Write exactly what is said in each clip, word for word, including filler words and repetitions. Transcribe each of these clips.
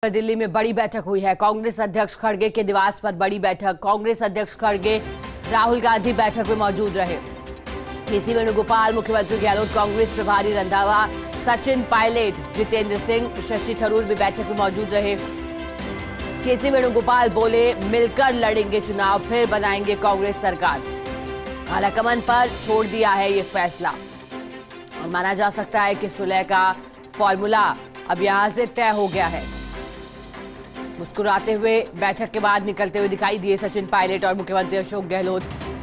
दिल्ली में बड़ी बैठक हुई है। कांग्रेस अध्यक्ष खड़गे के निवास पर बड़ी बैठक। कांग्रेस अध्यक्ष खड़गे राहुल गांधी बैठक में मौजूद रहे। केसी वेणुगोपाल, मुख्यमंत्री गहलोत, कांग्रेस प्रभारी रंधावा, सचिन पायलट, जितेंद्र सिंह, शशि थरूर भी बैठक में मौजूद रहे। केसी वेणुगोपाल बोले, मिलकर लड़ेंगे चुनाव, फिर बनाएंगे कांग्रेस सरकार। आलाकमान पर छोड़ दिया है ये फैसला और माना जा सकता है कि सुलह का फॉर्मूला अब यहां से तय हो गया है। मुस्कुराते हुए बैठक के बाद निकलते हुए दिखाई दिए सचिन पायलट और मुख्यमंत्री अशोक गहलोत।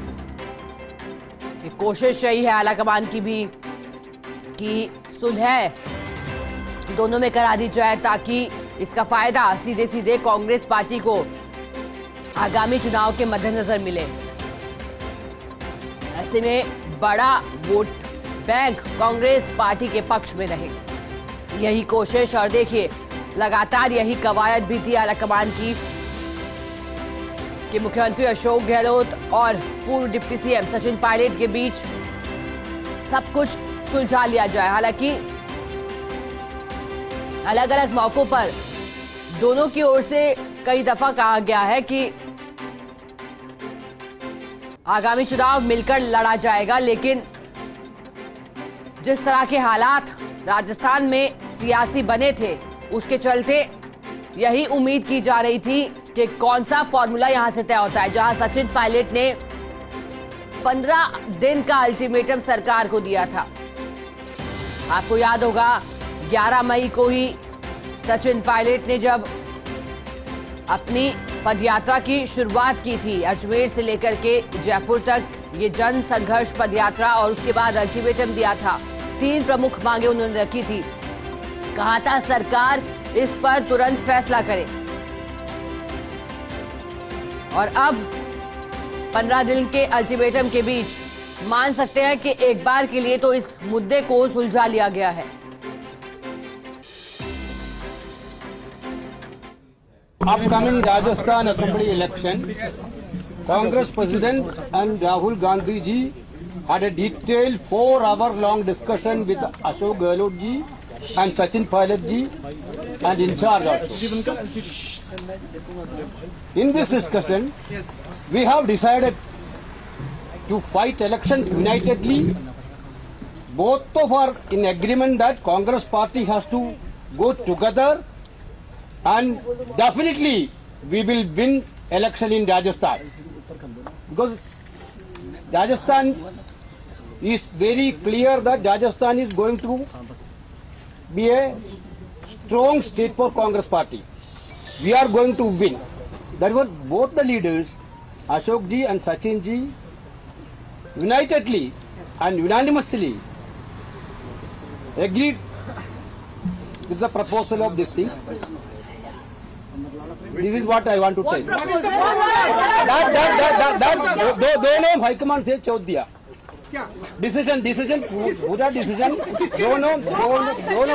ये कोशिश रही है आलाकमान की भी कि सुलह दोनों में करा दी जाए ताकि इसका फायदा सीधे सीधे कांग्रेस पार्टी को आगामी चुनाव के मद्देनजर मिले। ऐसे में बड़ा वोट बैंक कांग्रेस पार्टी के पक्ष में रहे, यही कोशिश और देखिए लगातार यही कवायद भी थी आलाकमान की कि मुख्यमंत्री अशोक गहलोत और पूर्व डिप्टी सीएम सचिन पायलट के बीच सब कुछ सुलझा लिया जाए। हालांकि अलग अलग मौकों पर दोनों की ओर से कई दफा कहा गया है कि आगामी चुनाव मिलकर लड़ा जाएगा, लेकिन जिस तरह के हालात राजस्थान में सियासी बने थे उसके चलते यही उम्मीद की जा रही थी कि कौन सा फॉर्मूला यहां से तय होता है। जहां सचिन पायलट ने पंद्रह दिन का अल्टीमेटम सरकार को दिया था। आपको याद होगा ग्यारह मई को ही सचिन पायलट ने जब अपनी पदयात्रा की शुरुआत की थी, अजमेर से लेकर के जयपुर तक ये जन संघर्ष पदयात्रा, और उसके बाद अल्टीमेटम दिया था। तीन प्रमुख मांगे उन्होंने रखी थी। कहा था सरकार इस पर तुरंत फैसला करे, और अब पंद्रह दिन के अल्टीमेटम के बीच मान सकते हैं कि एक बार के लिए तो इस मुद्दे को सुलझा लिया गया है। Upcoming Rajasthan Assembly election, Congress President and Rahul Gandhi ji had a detailed four-hour-long discussion with Ashok Gehlot ji and Sachin Pilot ji and in charge also. In this discussion, we have decided to fight election unitedly. Both of are in agreement that Congress party has to go together. And definitely we will win election in Rajasthan, because Rajasthan is very clear that Rajasthan is going to be a strong state for Congress party. We are going to win. That was both the leaders, Ashok ji and Sachin ji, unitedly and unanimously agreed with the proposal of these things. This is what I want to tell. That that that that that दो दोनों high command से छोड़ दिया। Decision decision पूरा decision दोनों दोनों दोनों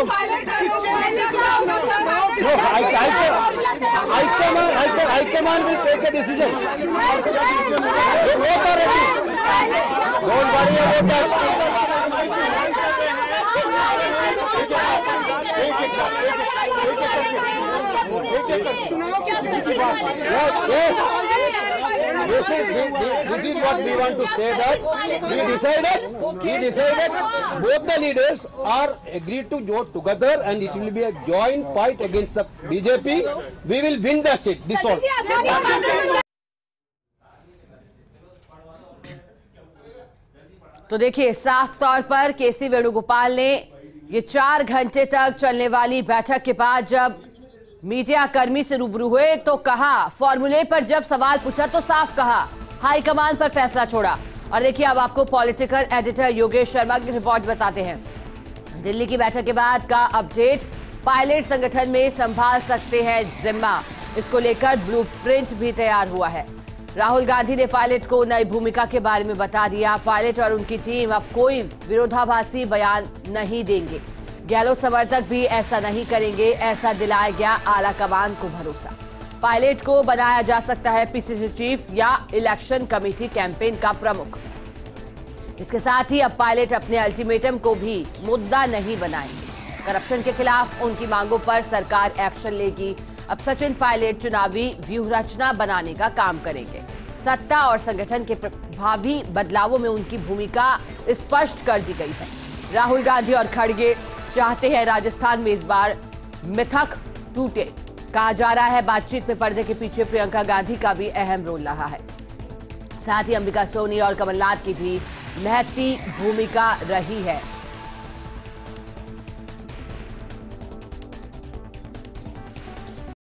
high command high command will take a decision. Both are ready. Don't worry about that. This is this is what we want to say, that we decided we decided both the leaders are agreed to go together and it will be a joint fight against the B J P. We will win the seat. This all. तो देखिए साफ तौर पर केसी वेणुगोपाल ने ये चार घंटे तक चलने वाली बैठक के बाद जब मीडिया कर्मी से रूबरू हुए तो कहा, फॉर्मूले पर जब सवाल पूछा तो साफ कहा, हाईकमान पर फैसला छोड़ा। और देखिए अब आपको पॉलिटिकल एडिटर योगेश शर्मा की रिपोर्ट बताते हैं। दिल्ली की बैठक के बाद का अपडेट, पायलट संगठन में संभाल सकते हैं जिम्मा, इसको लेकर ब्लूप्रिंट भी तैयार हुआ है। राहुल गांधी ने पायलट को नई भूमिका के बारे में बता दिया। पायलट और उनकी टीम अब कोई विरोधाभासी बयान नहीं देंगे। गहलोत समर्थक भी ऐसा नहीं करेंगे, ऐसा दिलाया गया आलाकमान को भरोसा। पायलट को बनाया जा सकता है पीसीसी चीफ या इलेक्शन कमेटी कैंपेन का प्रमुख। इसके साथ ही अब पायलट अपने अल्टीमेटम को भी मुद्दा नहीं बनाएंगे। करप्शन के खिलाफ उनकी मांगों पर सरकार एक्शन लेगी। अब सचिन पायलट चुनावी व्यूह रचना बनाने का काम करेंगे। सत्ता और संगठन के प्रभावी बदलावों में उनकी भूमिका स्पष्ट कर दी गई है। राहुल गांधी और खड़गे चाहते हैं राजस्थान में इस बार मिथक टूटे। कहा जा रहा है बातचीत में पर्दे के पीछे प्रियंका गांधी का भी अहम रोल रहा है। साथ ही अंबिका सोनी और कमलनाथ की भी महती भूमिका रही है।